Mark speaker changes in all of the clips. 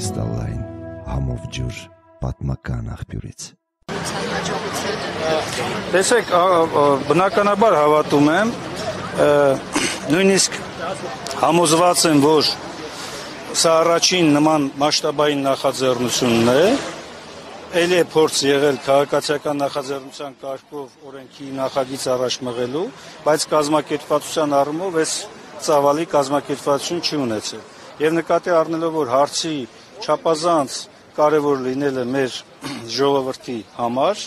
Speaker 1: կրիստալային համով ջուր պատմական աղբյուրից։
Speaker 2: Տեսեք, բնականաբար հավատում եմ, նույնիսկ համոզված եմ, որ սա առաջին նման մասշտաբային նախաձեռնությունն է, ել է փորձ եղել քաղաքացիական նախաձեռնության կարգով օրենքի նախագիծ առաջ մղելու, բայց կազմակերպվածության առումով այս ծավալի կազմակերպվածություն չի ունեցել։ Եվ նկատի առնելով, որ հարցի չափազանց կարևոր լինելը մեր ժողովրդի համար,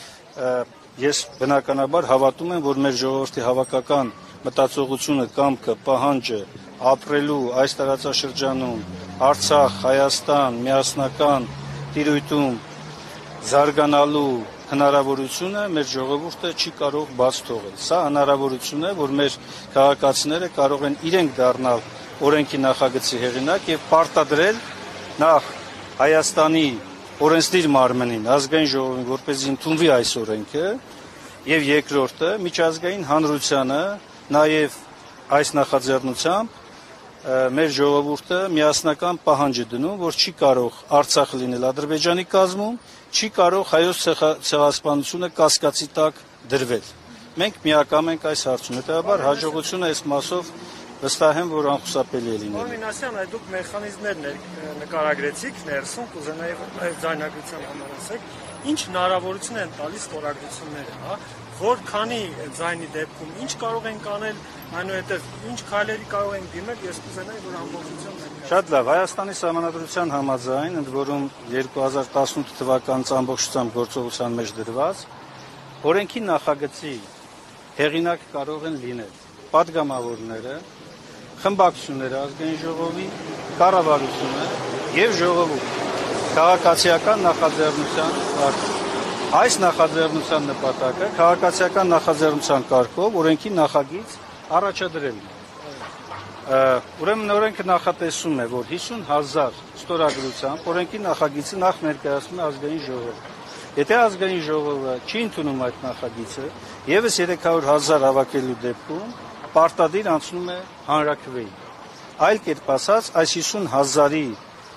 Speaker 2: ես բնականաբար հավատում եմ, որ մեր ժողովրդի հավաքական մտածողությունը, կամքը, պահանջը ապրելու այս տարածաշրջանում, Արցախ, Հայաստան, միասնական տիրույթում զարգանալու հնարավորությունը մեր ժողովուրդը չի կարող բաց թողել։ Սա հնարավորություն է, որ մեր քաղաքացիները կարող են իրենք դառնալ օրենքի նախագծի հեղինակ եւ պարտադրել նախ Հայաստանի օրենսդիր մարմնին, ազգային ժողովին, որպեսզի ընդունվի այս օրենքը, եւ երկրորդը միջազգային հանրությանը նաեւ այս նախաձեռնությամբ մեր ժողովուրդը միասնական պահանջ է դնում, որ չի կարող Արցախը լինել Ադրբեջանի կազմում, չի կարող հայոց ցեղասպանությունը կասկածի տակ դրվել։ Մենք միակամ ենք այս հարցում, հետեւաբար հաջողությունը այս մասով վստահ եմ, որ անխուսափելի է լինելու։
Speaker 3: Մինասյան, այդ դուք մեխանիզմներ նկարագրեցիք ներսում, կուզենայի այդ ձայնագրության համար ասեք, ինչ հնարավորություն են տալիս ստորագրությունները, հա, որքանի ձայնի դեպքում ինչ կարող են կանել, այնուհետև ինչ քայլերի կարող են դիմել, ես կուզենայի, որ ամբողջությամբ ներկայացնեք։
Speaker 2: Շատ լավ, Հայաստանի Սահմանադրության համաձայն, ընդ որում 2018 թվականից ամբողջությամբ գործողության մեջ դրված, օրենքի նախագծի հեղինակ կարող են լինել պատգամավորները, խմբակցությունները, ազգային ժողովի, կառավարությունը եւ ժողովուրդը քաղաքացիական նախաձեռնության կարգով։ Այս նախաձեռնության նպատակը քաղաքացիական նախաձեռնության կարգով օրենքի նախագիծ առաջադրելն է։ Ուրեմն օրենքը նախատեսում է, որ 50,000 ստորագրությամբ օրենքի նախագիծը նախ ներկայացնում է ազգային ժողովը։ Եթե ազգային ժողովը չի ընդունում այդ նախագիծը, եւս 300,000 հավաքելու դեպքում պարտադիր անցնում է հանրաքվեի։ Այլ կերպ ասած, այս 50,000-ի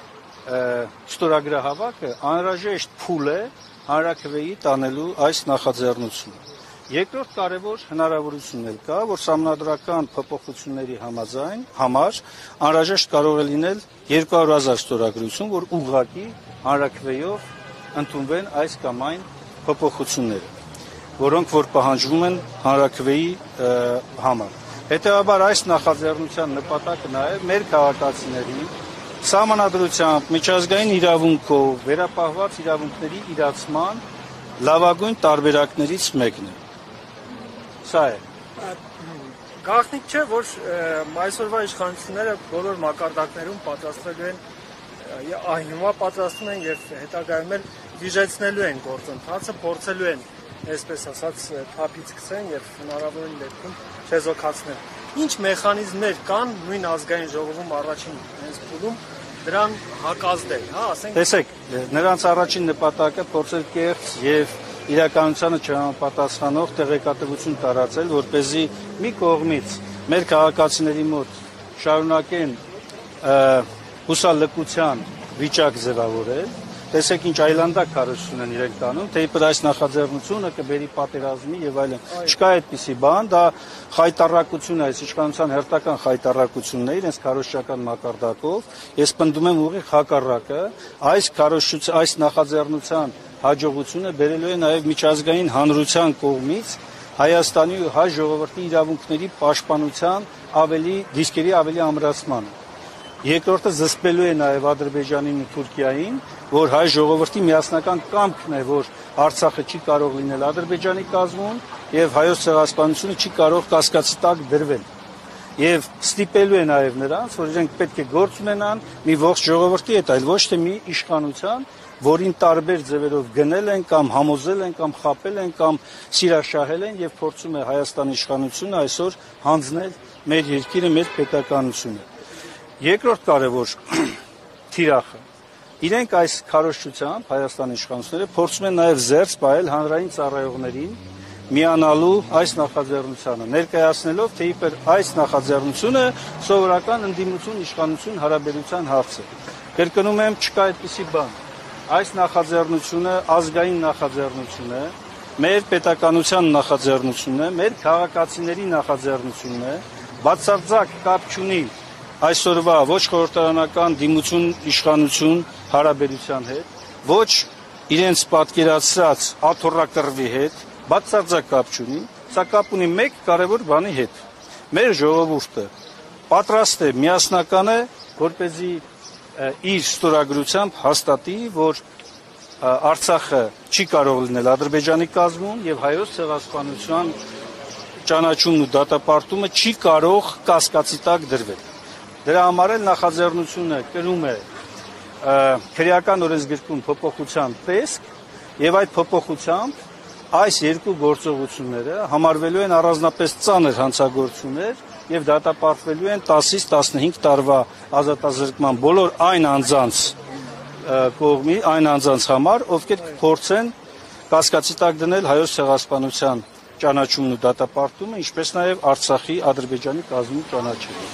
Speaker 2: ստորագրահավաքը անհրաժեշտ փուլ է հանրաքվեի տանելու այս նախաձեռնությունը։ Երկրորդ կարևոր հնարավորությունն էլ կա, որ սահմանադրական փոփոխությունների համար անհրաժեշտ կարող է լինել 200,000 ստորագրություն, որ ուղղակի հանրաքվեով ընդունվեն այս կամ այն փոփոխությունները, որոնք որ պահանջվում են հանրաքվեի համար։ Հետևաբար այս նախաձեռնության նպատակը նաև մեր քաղաքացիներին սահմանադրությամբ, միջազգային իրավունքով վերապահված իրավունքների իրացման լավագույն տարբերակներից մեկն է։ Սա է։
Speaker 3: Գաղտնիք չէ, որ այսօրվա իշխանությունները բոլոր մակարդակներում պատրաստվելու են, հիմա պատրաստվում են եւ հետագայում էլ վիժեցնելու են գործընթացը, փորձելու են, այսպես ասած, թափից գցեն եւ հնարավորին դեպքում չեզոքացնել։ Ինչ մեխանիզմներ կան նույն ազգային ժողովում առաջին հենց փուլում դրան հակազդել, հա, ասենք։
Speaker 2: Տեսեք, նրանց առաջին նպատակը փորձել կեղծ եւ իրականությանը չհամապատասխանող տեղեկատվություն տարածել, որպեսզի մի կողմից մեր քաղաքացիների մոտ շարունակեն հուսալքության վիճակ ձևավորել, տեսեք ինչ այլանդակ քարոզություն են իրենք տանում, թե իբր այս նախաձեռնությունը կբերի պատերազմի եւ այլն։ Չկա այդպիսի բան, դա խայտառակություն է, այս իշխանության հերթական խայտառակությունն է իրենց քարոզչական մակարդակով։ Ես պնդում եմ ուղիղ հակառակը, այս նախաձեռնության հաջողությունը բերելու է նաեւ միջազգային հանրության կողմից Հայաստանի ու հայ ժողովրդի իրավունքների պաշտպանության դիսկերի ավելի ամրացմանը։ Երկրորդը զսպելու է նաև Ադրբեջանին ու Թուրքիային, որ հայ ժողովրդի միասնական կամքն է, որ Արցախը չի կարող լինել Ադրբեջանի կազմում եւ հայոց ցեղասպանությունը չի կարող կասկածի տակ դրվել։ Եվ ստիպելու է նաև նրանց, որ իրենք պետք է գործ ունենան մի ողջ ժողովրդի հետ, այլ ոչ թե մի իշխանության, որին տարբեր ձևերով գնել են կամ համոզել են կամ խաբել են կամ սիրաշահել են եւ փորձում է Հայաստանի իշխանությունը այսօր հանձնել մեր երկիրը, մեր պետականությունը։ Երկրորդ կարևոր թիրախը իրենք այս քարոզչությամբ Հայաստանի իշխանությունները փորձում են նաև զերծ պահել հանրային ծառայողներին միանալու այս նախաձեռնությանը, ներկայացնելով թե իբր այս նախաձեռնությունը սովորական ընդդիմություն իշխանություն հարաբերության հարց է։ Կրկնում եմ, չկա այդպիսի բան։ Այս նախաձեռնությունը ազգային նախաձեռնություն է, մեր պետականության նախաձեռնությունն է, մեր քաղաքացիների նախաձեռնությունն է, բացարձակ կապ չունի այսօրվա ոչ խորհրդարանական դիմություն իշխանություն հարաբերության հետ, ոչ իրենց պատկերացրած աթոռակռվի հետ, բացարձակ կապ չունի, սա կապ ունի մեկ կարևոր բանի հետ։ Մեր ժողովուրդը պատրաստ է միասնական է, որպեսզի իր ստորագրությամբ հաստատի, որ Արցախը չի կարող լինել Ադրբեջանի կազմում եւ հայոց ցեղասպանության ճանաչումն ու դատապարտումը չի կարող կասկածի տակ դրվել։ Դրա համար էլ նախաձեռնությունը կրում է քրեական օրենսգրքում փոփոխության տեսք եւ այդ փոփոխությամբ այս երկու գործողությունները համարվելու են առանձնապես ծանր հանցագործություններ եւ դատապարտվելու են 10-ից 15 տարվա ազատազրկման բոլոր այն անձանց կողմի, այն անձանց համար, ովքեր փորձեն կասկածի տակ դնել հայոց ցեղասպանության ճանաչումն ու դատապարտումը, ինչպես նաեւ Արցախի Ադրբեջանի կազմում ճանաչումը։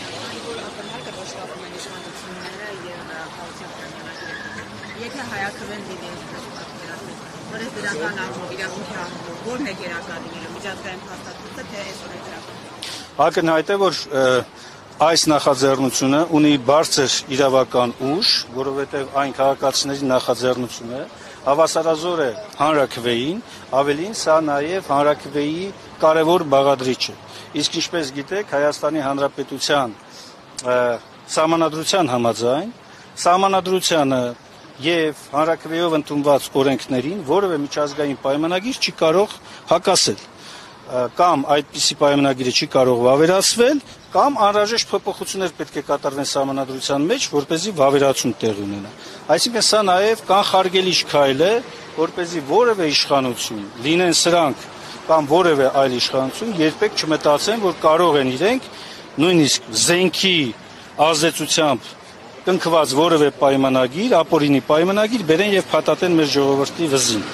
Speaker 4: Եթե հայացքեն դիտեն որպես դրական առումով իրավունքի առումով որն է գերակա լինելու միջազգային հաստատությունը թե այսօր է դրական։
Speaker 2: Ակնհայտ է, որ այս նախաձեռնությունը ունի բարձր իրավական ուժ, որովհետև այն քաղաքացիների նախաձեռնություն է, հավասարազոր է հանրաքվեին, ավելին սա նաև հանրաքվեի կարևոր բաղադրիչ է։ Իսկ ինչպես գիտեք, Հայաստանի Հանրապետության սահմանադրության համաձայն, սահմանադրությանը եւ հանրաքվեով ընդունված օրենքներին որևէ միջազգային պայմանագիր չի կարող հակասել, կամ այդպիսի պայմանագիրը չի կարող վավերացվել, կամ անհրաժեշտ փոփոխություններ պետք է կատարվեն սահմանադրության մեջ, որպեսզի վավերացում տեղի ունենա։ Այսինքն սա նաև կանխարգելիչ քայլ է, որպեսզի որևէ իշխանություն, լինեն սրանք կամ որևէ այլ իշխանություն, երբեք չմտածեն, որ կարող են իրենք նույնիսկ զենքի ազդեցությամբ կնքված որևէ պայմանագիր, ապօրինի պայմանագիր բերեն եւ փաթաթեն մեր ժողովրդի վզին։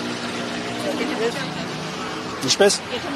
Speaker 2: Ինչպես?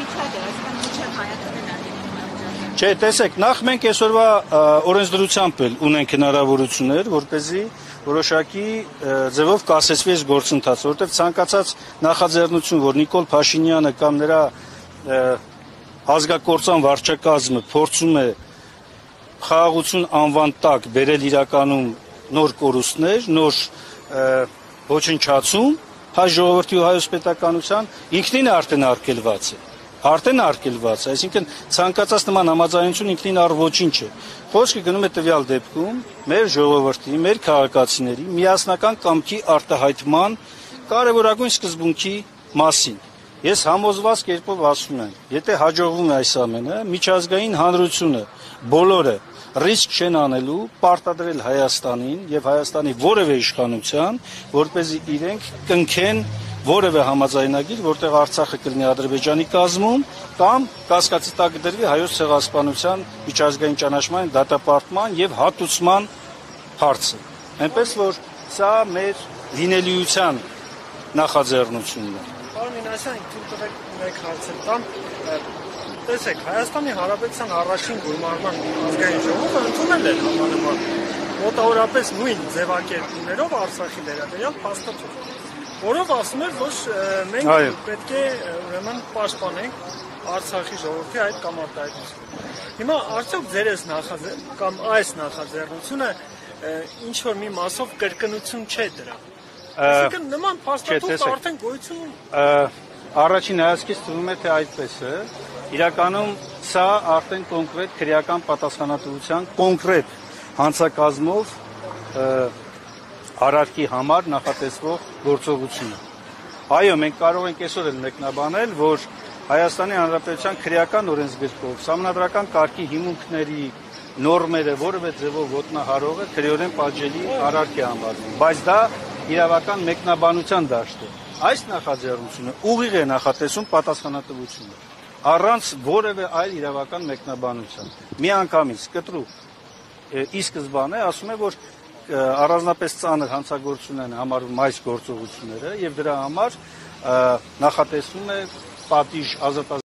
Speaker 2: Չէ, տեսեք, նախ մենք այսօրվա օրենսդրությամբ էլ ունենք հնարավորություններ, որպեսզի որոշակի ձևով կասեցվի այս գործընթացը, որովհետև ցանկացած նախաձեռնություն, որ Նիկոլ Փաշինյանը կամ նրա ազգակործան վարչակազմը փորձում է խաղաղություն անվան տակ բերել իրականում նոր կորուստներ, նոր ոչնչացում, հայ ժողովրդի ու հայոց պետականության ինքնին արդեն արգելված է։ Արդեն արգելված է, այսինքն ցանկացած նման համաձայնություն ինքնին առ ոչինչ է։ Խոսքը գնում է տվյալ դեպքում մեր ժողովրդի, մեր քաղաքացիների միասնական կամքի արտահայտման կարևորագույն սկզբունքի մասին։ Ես համոզված կերպով ասում եմ, եթե հաջողվում է այս ամենը, միջազգային հանրությունը բոլորը ռիսկ չեն անելու պարտադրել Հայաստանին եւ Հայաստանի որևէ իշխանության, որպեսզի իրենք կնքեն որևէ համաձայնագիր, որտեղ Արցախը կլինի Ադրբեջանի կազմում կամ կասկածի տակ դրվի հայոց ցեղասպանության միջազգային ճանաչման, դատապարտման եւ հատուցման հարցը։ Այնպես որ սա մեր լինելիության նախաձեռնությունն է։
Speaker 3: Պարոն Մինասյան, թույլ տվեք մեկ հարցել տամ։ Տեսեք, Հայաստանի Հանրապետության առաջին գումարման ազգային ժողովը ընդունել է համանման մոտավորապես նույն ձևակերպումներով Արցախի վերաբերյալ փաստաթուղթ, որով ասում էր, որ մենք պետք է ուրեմն պաշտպանենք Արցախի ժողովրդի այդ կամ արտահայտությունը։ Հիմա արդյոք ձերս կամ այս նախաձեռնությունը ինչ որ մի մասով կրկնություն չէ դրա։ Այսինքն նման փաստաթուղթ արդեն գոյություն
Speaker 2: առաջին հայացքից թվում է թե այդպես է։ Իրականում սա արդեն կոնկրետ քրեական պատասխանատվության կոնկրետ հանցակազմով արարքի համար նախատեսվող գործողություն է։ Այո, մենք կարող ենք այսօր էլ մեկնաբանել, որ Հայաստանի Հանրապետության քրեական օրենսգրքով սահմանադրական կարգի հիմունքների նորմերը որևէ ձևով ոտնահարողը քրեորեն պատժելի արարք է համարվում, բայց դա իրավական մեկնաբանության դաշտ է։ Այս նախաձեռնությունը ուղիղ է նախատեսում պատասխանատվությունը առանց որևէ այլ իրավական մեկնաբանության։ Միանգամից կտրուկ ի սկզբանե ասում է, որ առանձնապես ծանր հանցագործություն են համարվում այս գործողությունները եւ դրա համար նախատեսվում է պատիժ ազատ